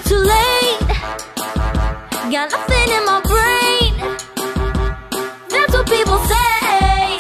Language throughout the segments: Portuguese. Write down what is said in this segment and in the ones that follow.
too late. Got nothing in my brain. That's what people say.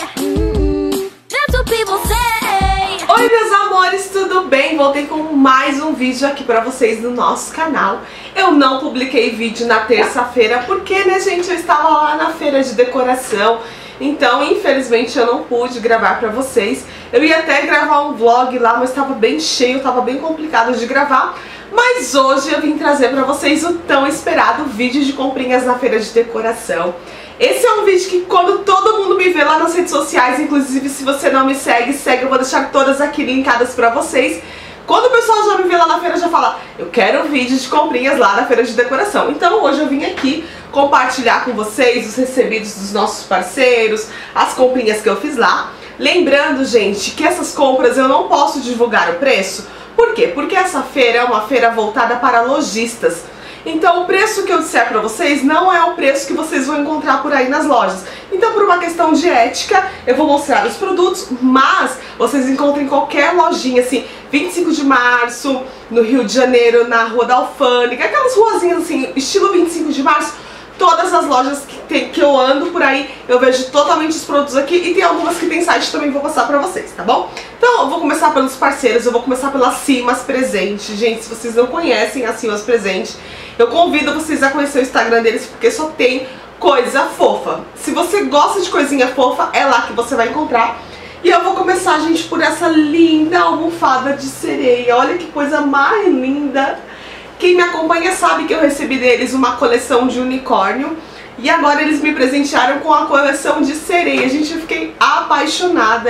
That's what people say. Oi meus amores, tudo bem? Voltei com mais um vídeo aqui pra vocês no nosso canal. Eu não publiquei vídeo na terça-feira porque, né gente, eu estava lá na feira de decoração. Então, infelizmente, eu não pude gravar pra vocês. Eu ia até gravar um vlog lá, mas estava bem cheio, estava bem complicado de gravar. Mas hoje eu vim trazer pra vocês o tão esperado vídeo de comprinhas na feira de decoração. Esse é um vídeo que quando todo mundo me vê lá nas redes sociais, inclusive se você não me segue, eu vou deixar todas aqui linkadas pra vocês. Quando o pessoal já me vê lá na feira, já fala, eu quero um vídeo de comprinhas lá na feira de decoração. Então hoje eu vim aqui compartilhar com vocês os recebidos dos nossos parceiros, as comprinhas que eu fiz lá. Lembrando, gente, que essas compras eu não posso divulgar o preço. Por quê? Porque essa feira é uma feira voltada para lojistas. Então o preço que eu disser pra vocês não é o preço que vocês vão encontrar por aí nas lojas. Então por uma questão de ética, eu vou mostrar os produtos, mas vocês encontram em qualquer lojinha, assim, 25 de março, no Rio de Janeiro, na Rua da Alfândega, aquelas ruazinhas assim, estilo 25 de março. Todas as lojas que eu ando por aí, eu vejo totalmente os produtos aqui. E tem algumas que tem site também, vou passar pra vocês, tá bom? Então eu vou começar pelos parceiros, eu vou começar pela Simas Presente. Gente, se vocês não conhecem a Simas Presente, eu convido vocês a conhecer o Instagram deles, porque só tem coisa fofa. Se você gosta de coisinha fofa, é lá que você vai encontrar. E eu vou começar, gente, por essa linda almofada de sereia. Olha que coisa mais linda! Quem me acompanha sabe que eu recebi deles uma coleção de unicórnio. E agora eles me presentearam com a coleção de sereia. Gente, eu fiquei apaixonada.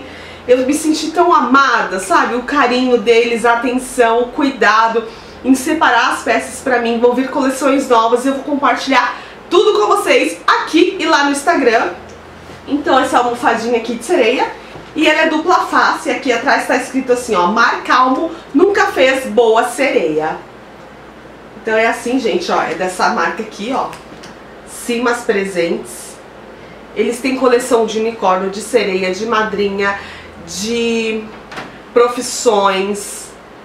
Eu me senti tão amada, sabe? O carinho deles, a atenção, o cuidado em separar as peças pra mim. Vão vir coleções novas e eu vou compartilhar tudo com vocês aqui e lá no Instagram. Então essa almofadinha aqui de sereia. E ela é dupla face. Aqui atrás tá escrito assim, ó, Mar Calmo nunca fez boa sereia. Então é assim, gente, ó, é dessa marca aqui, ó, Simas Presentes. Eles têm coleção de unicórnio, de sereia, de madrinha, de profissões.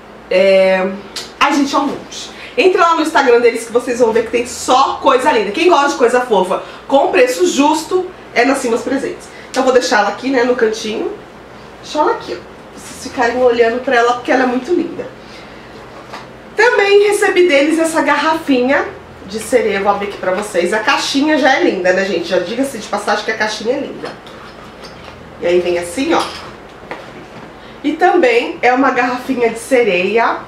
Ai, gente, é um monte. Entra lá no Instagram deles que vocês vão ver que tem só coisa linda. Quem gosta de coisa fofa com preço justo é na Simas Presentes. Então eu vou deixar ela aqui, né, no cantinho. Deixa ela aqui, ó, vocês ficarem olhando pra ela porque ela é muito linda. Também recebi deles essa garrafinha de sereia, vou abrir aqui pra vocês. A caixinha já é linda, né, gente? Já diga-se de passagem que a caixinha é linda. E aí vem assim, ó. E também é uma garrafinha de sereia.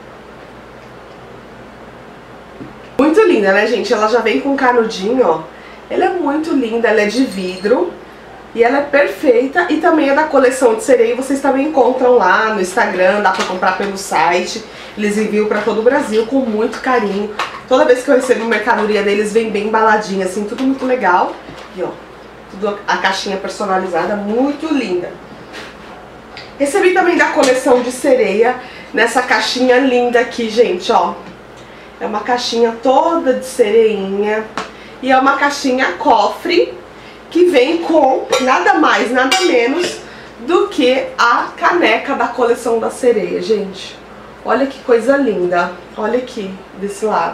Muito linda, né, gente? Ela já vem com um canudinho, ó. Ela é muito linda, ela é de vidro. E ela é perfeita e também é da coleção de sereia. Vocês também encontram lá no Instagram, dá pra comprar pelo site. Eles enviam pra todo o Brasil com muito carinho. Toda vez que eu recebo mercadoria deles, vem bem embaladinha, assim, tudo muito legal. E ó, tudo a caixinha personalizada, muito linda. Recebi também da coleção de sereia, nessa caixinha linda aqui, gente, ó. É uma caixinha toda de sereinha. E é uma caixinha cofre, que vem com nada mais, nada menos do que a caneca da coleção da sereia, gente. Olha que coisa linda. Olha aqui, desse lado.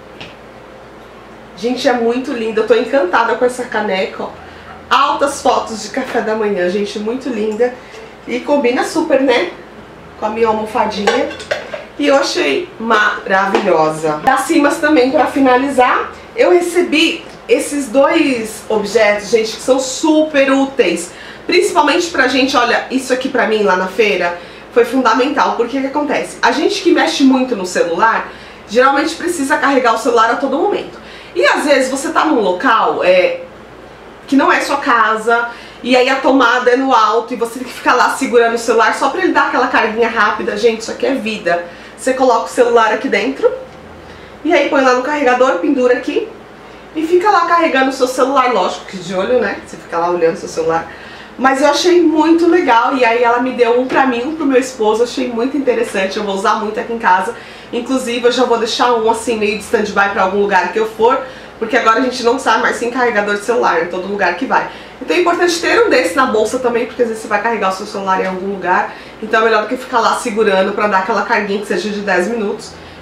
Gente, é muito linda. Eu tô encantada com essa caneca, ó. Altas fotos de café da manhã, gente, muito linda. E combina super, né, com a minha almofadinha. E eu achei maravilhosa. Da Simas também, pra finalizar, eu recebi esses dois objetos, gente, que são super úteis. Principalmente pra gente, olha, isso aqui pra mim lá na feira foi fundamental. Porque o que acontece? A gente que mexe muito no celular, geralmente precisa carregar o celular a todo momento. E às vezes você tá num local que não é sua casa, e aí a tomada é no alto, e você tem que ficar lá segurando o celular só pra ele dar aquela carguinha rápida. Gente, isso aqui é vida. Você coloca o celular aqui dentro, e aí põe lá no carregador, pendura aqui, e fica lá carregando o seu celular, lógico que de olho, né? Você fica lá olhando o seu celular. Mas eu achei muito legal, e aí ela me deu um pra mim, um pro meu esposo. Achei muito interessante, eu vou usar muito aqui em casa. Inclusive eu já vou deixar um assim meio de stand-by pra algum lugar que eu for, porque agora a gente não sabe mais sem carregador de celular em todo lugar que vai. Então é importante ter um desse na bolsa também, porque às vezes você vai carregar o seu celular em algum lugar. Então é melhor do que ficar lá segurando pra dar aquela carguinha que seja de 10 minutos.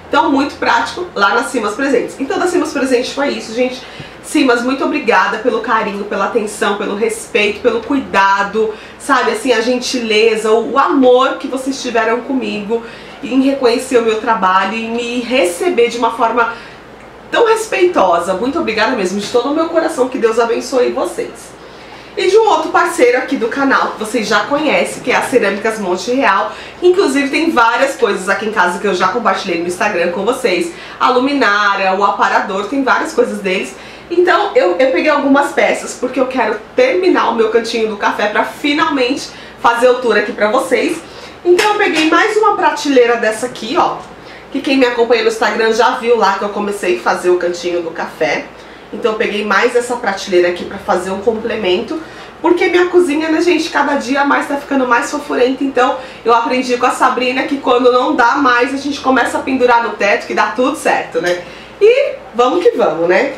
Então, muito prático lá na Simas Presentes. Então, da Simas Presentes foi isso, gente. Simas, muito obrigada pelo carinho, pela atenção, pelo respeito, pelo cuidado, sabe, assim, a gentileza, o amor que vocês tiveram comigo em reconhecer o meu trabalho e me receber de uma forma tão respeitosa. Muito obrigada mesmo, de todo o meu coração, que Deus abençoe vocês. E de um outro parceiro aqui do canal, que vocês já conhecem, que é a Cerâmicas Monte Real. Inclusive tem várias coisas aqui em casa que eu já compartilhei no Instagram com vocês. A luminária, o aparador, tem várias coisas deles. Então eu peguei algumas peças porque eu quero terminar o meu cantinho do café para finalmente fazer o tour aqui pra vocês. Então eu peguei mais uma prateleira dessa aqui, ó, que quem me acompanha no Instagram já viu lá que eu comecei a fazer o cantinho do café. Então eu peguei mais essa prateleira aqui pra fazer um complemento, porque minha cozinha, né, gente, cada dia mais tá ficando mais fofurenta. Então eu aprendi com a Sabrina que quando não dá mais, a gente começa a pendurar no teto, que dá tudo certo, né? E vamos que vamos, né?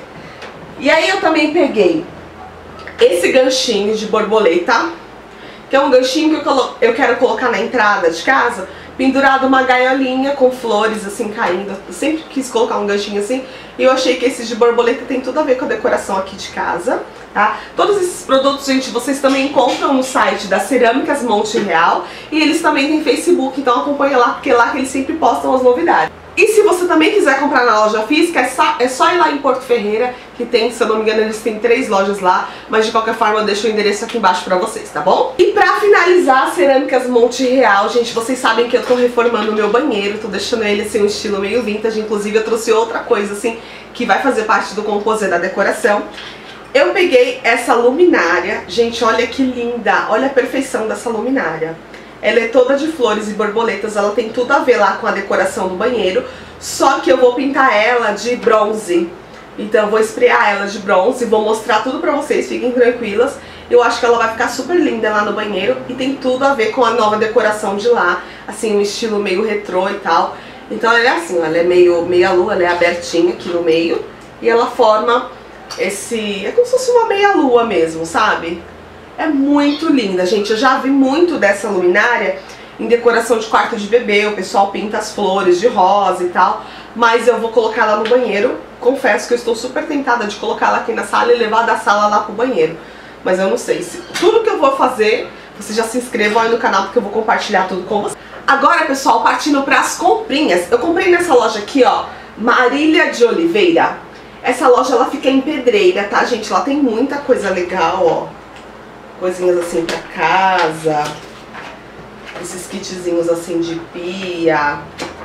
E aí eu também peguei esse ganchinho de borboleta, que é um ganchinho que eu quero colocar na entrada de casa, pendurado uma gaiolinha com flores assim caindo. Eu sempre quis colocar um ganchinho assim, e eu achei que esse de borboleta tem tudo a ver com a decoração aqui de casa, tá? Todos esses produtos, gente, vocês também encontram no site da Cerâmicas Monte Real, e eles também têm Facebook, então acompanha lá, porque é lá que eles sempre postam as novidades. E se você também quiser comprar na loja física, é só ir lá em Porto Ferreira, que tem, se eu não me engano, eles têm 3 lojas lá, mas de qualquer forma eu deixo o endereço aqui embaixo pra vocês, tá bom? E pra finalizar, a Cerâmicas Monte Real, gente, vocês sabem que eu tô reformando o meu banheiro, tô deixando ele assim um estilo meio vintage, inclusive eu trouxe outra coisa assim, que vai fazer parte do composê da decoração. Eu peguei essa luminária, gente, olha que linda, olha a perfeição dessa luminária. Ela é toda de flores e borboletas, ela tem tudo a ver lá com a decoração do banheiro, só que eu vou pintar ela de bronze. Então eu vou esfrear ela de bronze, vou mostrar tudo pra vocês, fiquem tranquilas. Eu acho que ela vai ficar super linda lá no banheiro e tem tudo a ver com a nova decoração de lá, assim, um estilo meio retrô e tal. Então ela é assim, ó, ela é meio meia-lua, ela é abertinha aqui no meio e ela forma esse... é como se fosse uma meia-lua mesmo, sabe? É muito linda, gente. Eu já vi muito dessa luminária em decoração de quarto de bebê. O pessoal pinta as flores de rosa e tal. Mas eu vou colocar ela no banheiro. Confesso que eu estou super tentada de colocar ela aqui na sala e levar da sala lá pro banheiro. Mas eu não sei. Tudo que eu vou fazer, vocês já se inscrevam aí no canal, porque eu vou compartilhar tudo com vocês. Agora, pessoal, partindo para as comprinhas. Eu comprei nessa loja aqui, ó, Marília de Oliveira. Essa loja, ela fica em Pedreira, tá, gente? Ela tem muita coisa legal, ó. Coisinhas assim pra casa, esses kitzinhos assim de pia.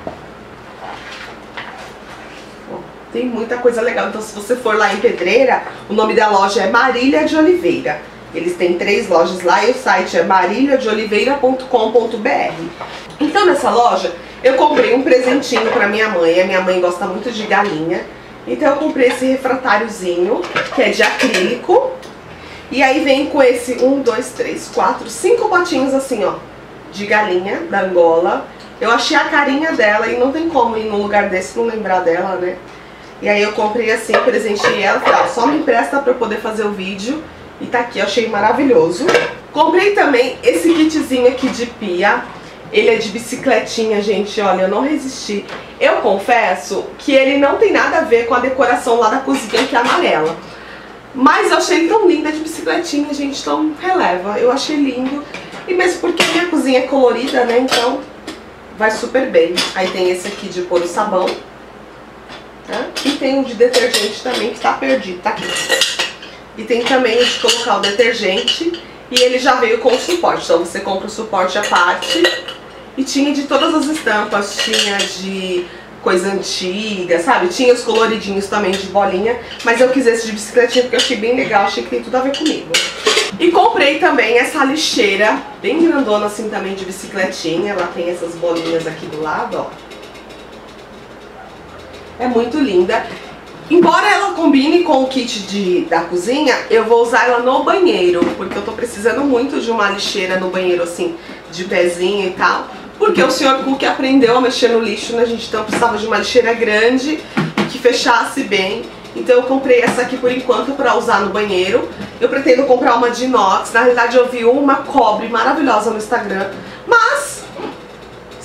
Tem muita coisa legal. Então se você for lá em Pedreira, o nome da loja é Marília de Oliveira. Eles têm 3 lojas lá e o site é marilhadeoliveira.com.br. Então nessa loja eu comprei um presentinho pra minha mãe. A minha mãe gosta muito de galinha. Então eu comprei esse refratáriozinho, que é de acrílico. E aí vem com esse 1, 2, 3, 4, 5 potinhos assim, ó, de galinha da Angola. Eu achei a carinha dela e não tem como ir num lugar desse e não lembrar dela, né? E aí eu comprei assim, presenteei ela, falei, ó, só me empresta pra eu poder fazer o vídeo. E tá aqui, eu achei maravilhoso. Comprei também esse kitzinho aqui de pia. Ele é de bicicletinha, gente, olha, eu não resisti. Eu confesso que ele não tem nada a ver com a decoração lá da cozinha, que é amarela. Mas eu achei ele tão lindo, de bicicletinha, gente, então releva. Eu achei lindo. E mesmo porque minha cozinha é colorida, né, então vai super bem. Aí tem esse aqui de pôr o sabão, tá? E tem um de detergente também, que tá perdido, tá aqui. E tem também o de colocar o detergente. E ele já veio com o suporte, então você compra o suporte à parte. E tinha de todas as estampas, tinha de... coisa antiga, sabe? Tinha os coloridinhos também de bolinha, mas eu quis esse de bicicletinha porque eu achei bem legal, achei que tem tudo a ver comigo. E comprei também essa lixeira, bem grandona assim também de bicicletinha, ela tem essas bolinhas aqui do lado, ó. É muito linda. Embora ela combine com o kit da cozinha, eu vou usar ela no banheiro, porque eu tô precisando muito de uma lixeira no banheiro assim, de pezinho e tal. Porque o Sr. Cook aprendeu a mexer no lixo, né, gente? Então eu precisava de uma lixeira grande que fechasse bem. Então eu comprei essa aqui por enquanto pra usar no banheiro. Eu pretendo comprar uma de inox. Na realidade eu vi uma cobre maravilhosa no Instagram. Mas,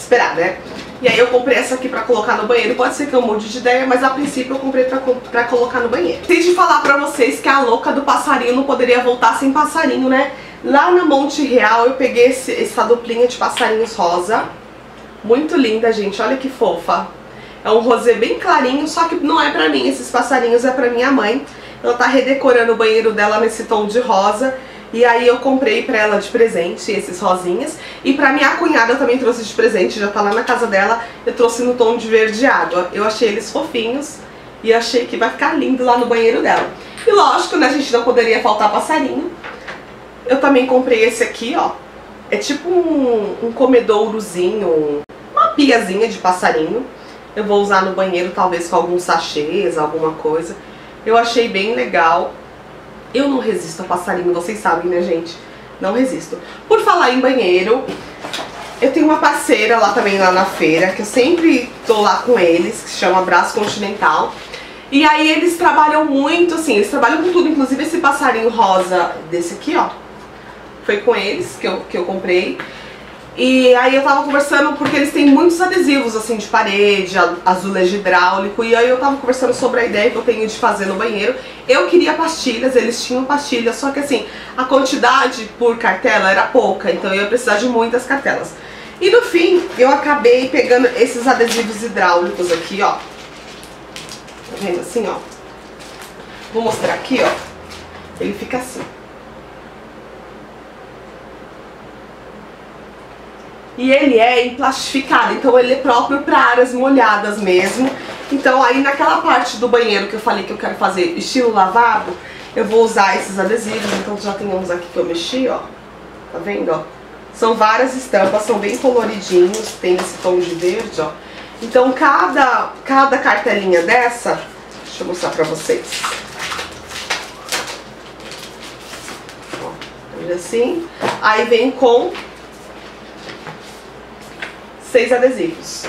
esperar, né? E aí eu comprei essa aqui pra colocar no banheiro. Pode ser que eu mude de ideia, mas a princípio eu comprei pra colocar no banheiro. Esqueci de falar pra vocês que a louca do passarinho não poderia voltar sem passarinho, né? Lá na Monte Real eu peguei essa duplinha de passarinhos rosa. Muito linda, gente. Olha que fofa. É um rosé bem clarinho, só que não é pra mim. Esses passarinhos é pra minha mãe. Ela tá redecorando o banheiro dela nesse tom de rosa. E aí eu comprei pra ela de presente esses rosinhas. E pra minha cunhada eu também trouxe de presente, já tá lá na casa dela. Eu trouxe no tom de verde água. Eu achei eles fofinhos e achei que vai ficar lindo lá no banheiro dela. E lógico, né, a gente não poderia faltar passarinho. Eu também comprei esse aqui, ó. É tipo um comedourozinho, uma piazinha de passarinho. Eu vou usar no banheiro talvez com alguns sachês, alguma coisa. Eu achei bem legal. Eu não resisto a passarinho, vocês sabem, né, gente? Não resisto. Por falar em banheiro, eu tenho uma parceira lá também, lá na feira, que eu sempre tô lá com eles, que se chama Braço Continental. E aí eles trabalham muito, assim, eles trabalham com tudo, inclusive esse passarinho rosa desse aqui, ó. Foi com eles que eu comprei. E aí eu tava conversando, porque eles têm muitos adesivos, assim, de parede, azulejo hidráulico. E aí eu tava conversando sobre a ideia que eu tenho de fazer no banheiro. Eu queria pastilhas, eles tinham pastilhas, só que assim, a quantidade por cartela era pouca, então eu ia precisar de muitas cartelas. E no fim, eu acabei pegando esses adesivos hidráulicos aqui, ó. Tá vendo assim, ó? Vou mostrar aqui, ó. Ele fica assim. E ele é emplastificado, então ele é próprio para áreas molhadas mesmo. Então aí naquela parte do banheiro que eu falei que eu quero fazer estilo lavabo, eu vou usar esses adesivos. Então já tem uns aqui que eu mexi, ó. Tá vendo, ó? São várias estampas, são bem coloridinhos, tem esse tom de verde, ó. Então cada cartelinha dessa, deixa eu mostrar pra vocês. Ó, assim. Aí vem com 6 adesivos.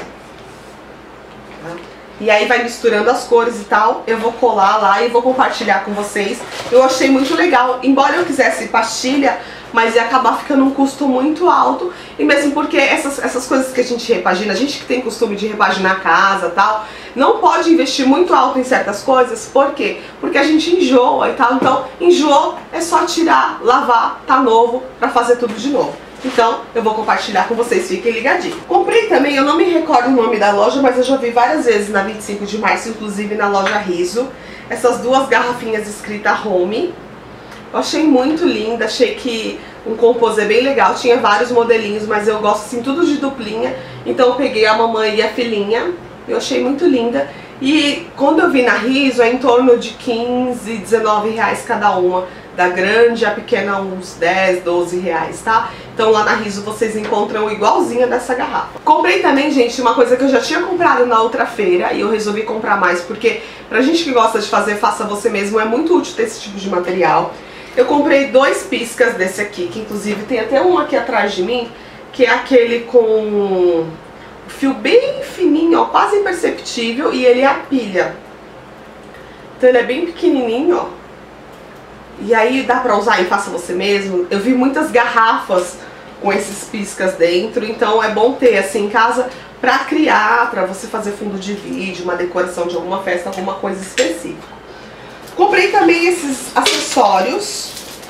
Tá? E aí vai misturando as cores e tal. Eu vou colar lá e vou compartilhar com vocês. Eu achei muito legal. Embora eu quisesse pastilha, mas ia acabar ficando um custo muito alto. E mesmo porque essas coisas que a gente repagina, a gente que tem costume de repaginar a casa e tal, não pode investir muito alto em certas coisas. Por quê? Porque a gente enjoa e tal. Então, enjoou, é só tirar, lavar, tá novo, pra fazer tudo de novo. Então, eu vou compartilhar com vocês, fiquem ligadinhos. Comprei também, eu não me recordo o nome da loja, mas eu já vi várias vezes na 25 de março, inclusive na loja Riso, essas duas garrafinhas escritas Home. Eu achei muito linda, achei que um composê bem legal, tinha vários modelinhos, mas eu gosto assim, tudo de duplinha. Então eu peguei a mamãe e a filhinha, eu achei muito linda. E quando eu vi na Riso, é em torno de 15, 19 reais cada uma. Da grande, a pequena uns 10, 12 reais, tá? Então lá na Riso vocês encontram igualzinha dessa garrafa. Comprei também, gente, uma coisa que eu já tinha comprado na outra feira e eu resolvi comprar mais porque pra gente que gosta de fazer faça você mesmo, é muito útil ter esse tipo de material. Eu comprei 2 piscas desse aqui, que inclusive tem até um aqui atrás de mim, que é aquele com fio bem fininho, ó, quase imperceptível, e ele é a pilha. Então ele é bem pequenininho, ó. E aí dá pra usar em faça você mesmo. Eu vi muitas garrafas com esses piscas dentro, então é bom ter assim em casa pra criar, pra você fazer fundo de vídeo, uma decoração de alguma festa, alguma coisa específica. Comprei também esses acessórios.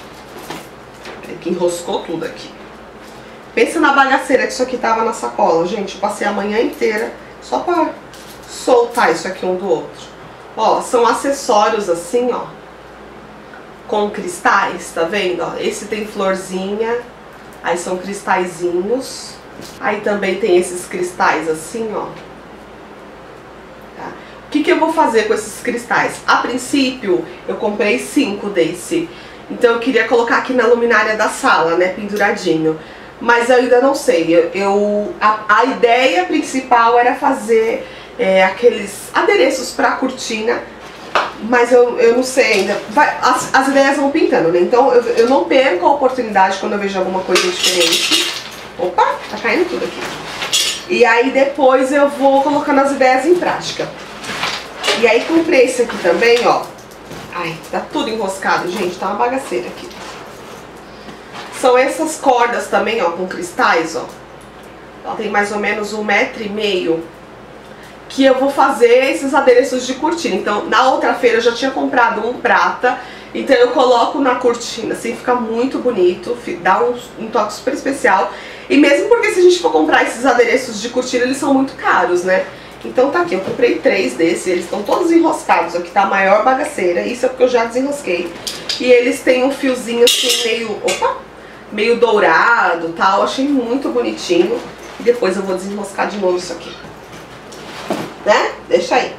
Que enroscou tudo aqui. Pensa na bagaceira que isso aqui tava na sacola, gente. Eu passei a manhã inteira só pra soltar isso aqui um do outro. Ó, são acessórios assim, ó, com cristais, tá vendo? Ó, esse tem florzinha, aí são cristalzinhos. Aí também tem esses cristais assim, ó. Tá? O que eu vou fazer com esses cristais? A princípio, eu comprei 5 desse. Então eu queria colocar aqui na luminária da sala, né, penduradinho. Mas eu ainda não sei. A ideia principal era fazer aqueles adereços pra cortina. Mas eu não sei ainda. As ideias vão pintando, né? Então eu não perco a oportunidade quando eu vejo alguma coisa diferente. Opa, tá caindo tudo aqui. E aí depois eu vou colocando as ideias em prática. E aí comprei esse aqui também, ó. Ai, tá tudo enroscado, gente. Tá uma bagaceira aqui. São essas cordas também, ó, com cristais, ó. ela tem mais ou menos 1,5 m, que eu vou fazer esses adereços de cortina. Então, na outra feira eu já tinha comprado um prata, então eu coloco na cortina, assim, fica muito bonito, dá um toque super especial. E mesmo porque se a gente for comprar esses adereços de cortina, eles são muito caros, né? Então tá aqui, eu comprei 3 desses, eles estão todos enroscados. Aqui tá a maior bagaceira, isso é porque eu já desenrosquei. E eles têm um fiozinho assim meio dourado e tal, achei muito bonitinho. E depois eu vou desenroscar de novo isso aqui, né? Deixa aí.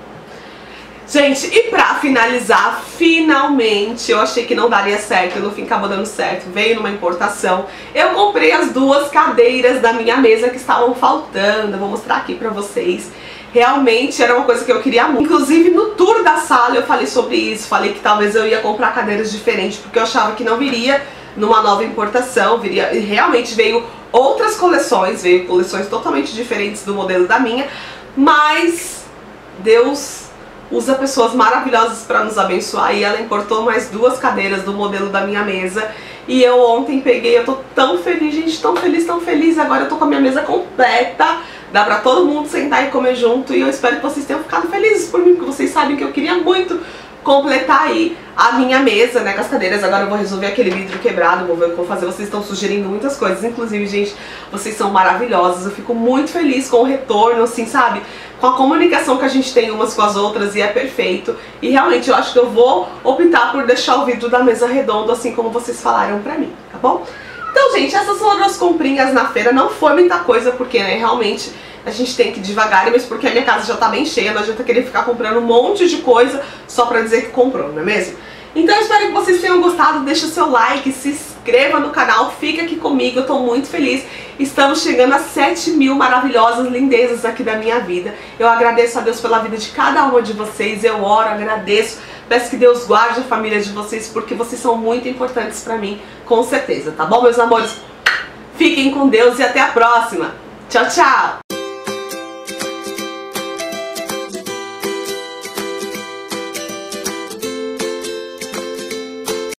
Gente, e pra finalizar, finalmente, eu achei que não daria certo, no fim acabou dando certo, veio numa importação. Eu comprei as 2 cadeiras da minha mesa que estavam faltando, eu vou mostrar aqui pra vocês. Realmente era uma coisa que eu queria muito. Inclusive no tour da sala eu falei sobre isso, falei que talvez eu ia comprar cadeiras diferentes, porque eu achava que não viria numa nova importação, viria, e realmente veio outras coleções, veio coleções totalmente diferentes do modelo da minha, mas Deus usa pessoas maravilhosas para nos abençoar, e ela importou mais 2 cadeiras do modelo da minha mesa. E eu ontem peguei, eu tô tão feliz, gente, tão feliz. Agora eu tô com a minha mesa completa, dá pra todo mundo sentar e comer junto. E eu espero que vocês tenham ficado felizes por mim, porque vocês sabem que eu queria muito completar aí a minha mesa, né, com as cadeiras. Agora eu vou resolver aquele vidro quebrado, vou ver o que vou fazer. Vocês estão sugerindo muitas coisas, inclusive, gente, vocês são maravilhosos. Eu fico muito feliz com o retorno, assim, sabe? Com a comunicação que a gente tem umas com as outras, e é perfeito. E realmente eu acho que eu vou optar por deixar o vidro da mesa redondo, assim como vocês falaram pra mim, tá bom? Então, gente, essas foram as comprinhas na feira. Não foi muita coisa, porque, né, realmente a gente tem que ir devagar, mas porque a minha casa já tá bem cheia, não adianta querer ficar comprando um monte de coisa só pra dizer que comprou, não é mesmo? Então eu espero que vocês tenham gostado, deixa o seu like, se inscreva no canal, fica aqui comigo, eu tô muito feliz. Estamos chegando a 7.000 maravilhosas lindezas aqui da minha vida. Eu agradeço a Deus pela vida de cada uma de vocês, eu oro, agradeço, peço que Deus guarde a família de vocês, porque vocês são muito importantes pra mim, com certeza, tá bom, meus amores? Fiquem com Deus e até a próxima. Tchau, tchau!